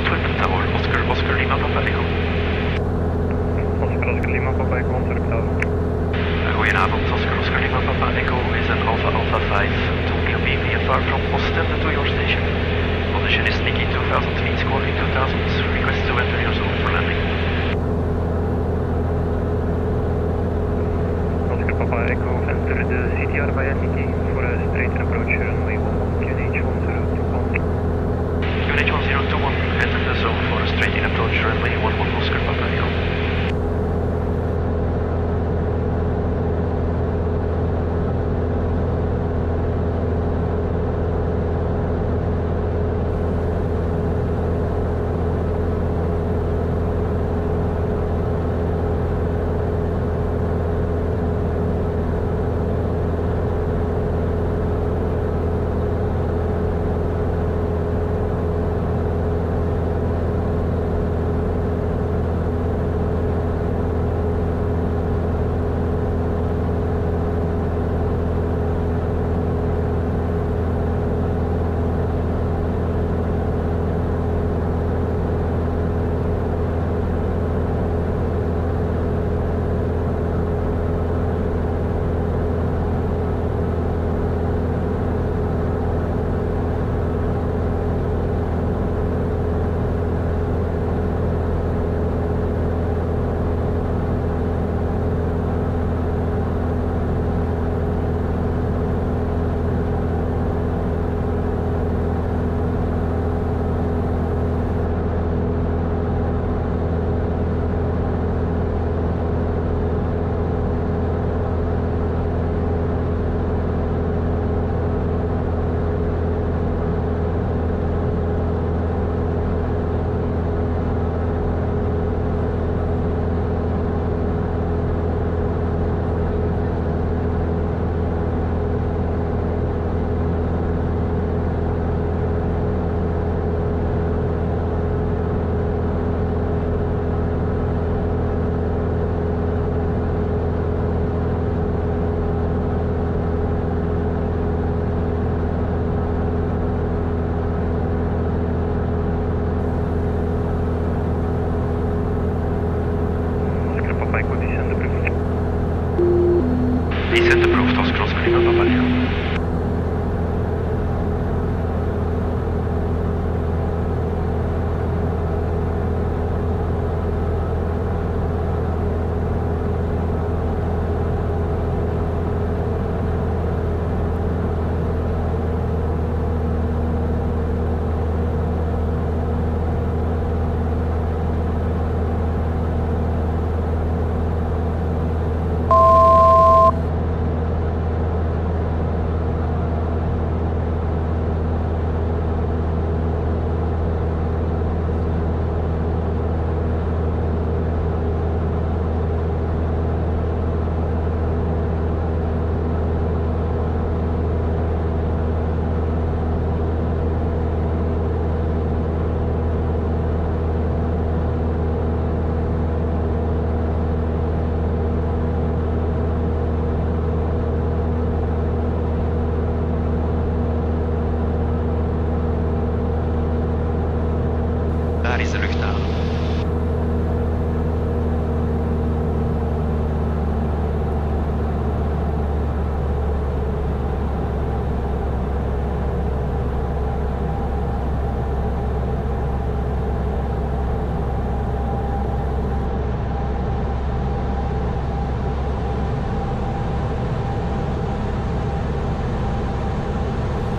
Antwerpen-Tower, Oscar Lima Papa Echo. Oscar Lima Papa Echo, Antwerpen Tower. Goedenavond, Oscar Lima Papa Echo is an Alpha 5 to QB VFR from Ostende to your station. Position is Nikki 2000, lead scoring 2000, request to enter your zone for landing. Oscar Papa Echo, enter the CTR via Nikki for a straight approach runway 11, QNH 1021. QNH 1021, enter the zone for a straight in approach runway 11, Oscar Papa Echo. Descent approved, Oscar Lima Papa Echo. Daar is de luchthaven.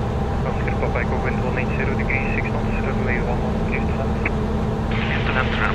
Oscar Papa Echo, wind 180 degrees, 6 knots, runway 11, clear to land. Clear to land,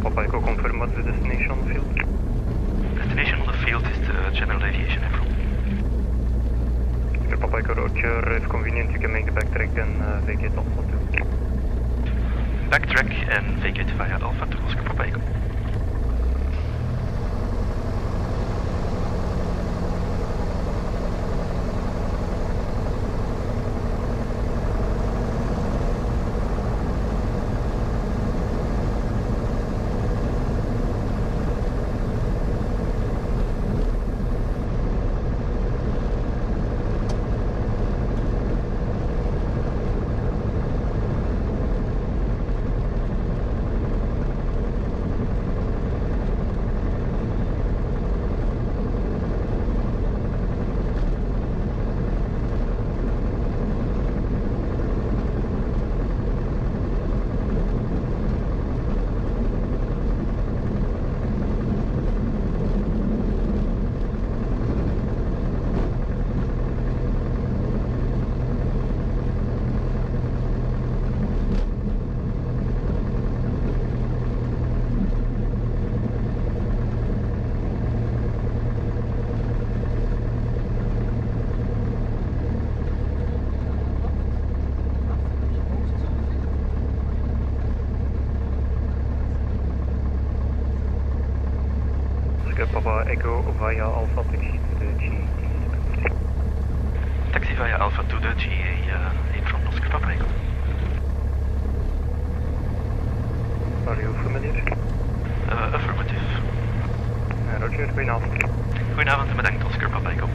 Papa Echo, confirm what's the destination on the field? Destination on the field is the general aviation airfield. Papa Echo, Roger, if convenient you can make the backtrack and vacate Alpha 2. Backtrack and vacate via Alpha 2 Oscar Papa Echo. Papa Echo via Alpha taxi to the GA. Taxi via Alpha to the GA, in from Oscar Papa Echo. Are you familiar? Affirmative. Roger, goedenavond. Goedenavond en bedankt Oscar Papa Echo.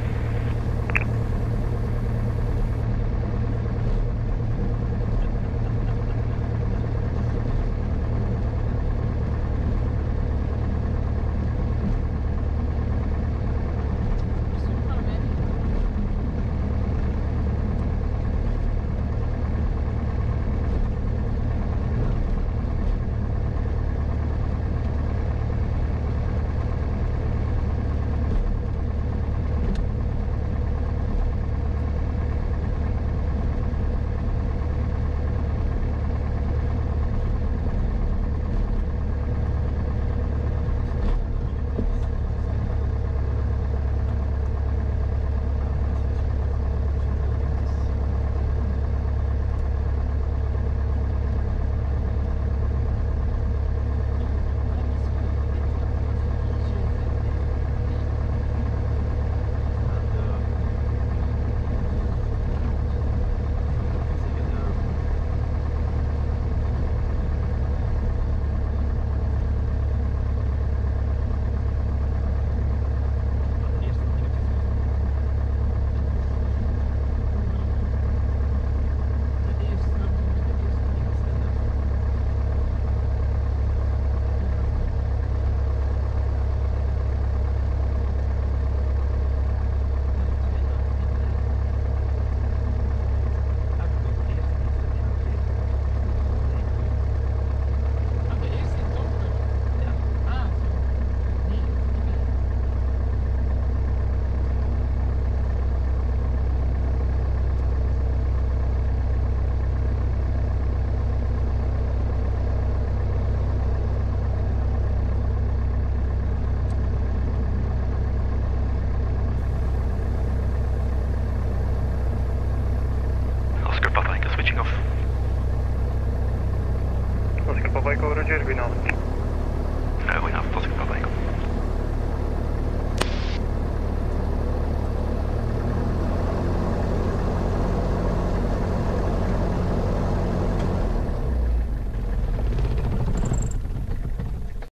Oscar Papa Echo, Roger, goedenavond.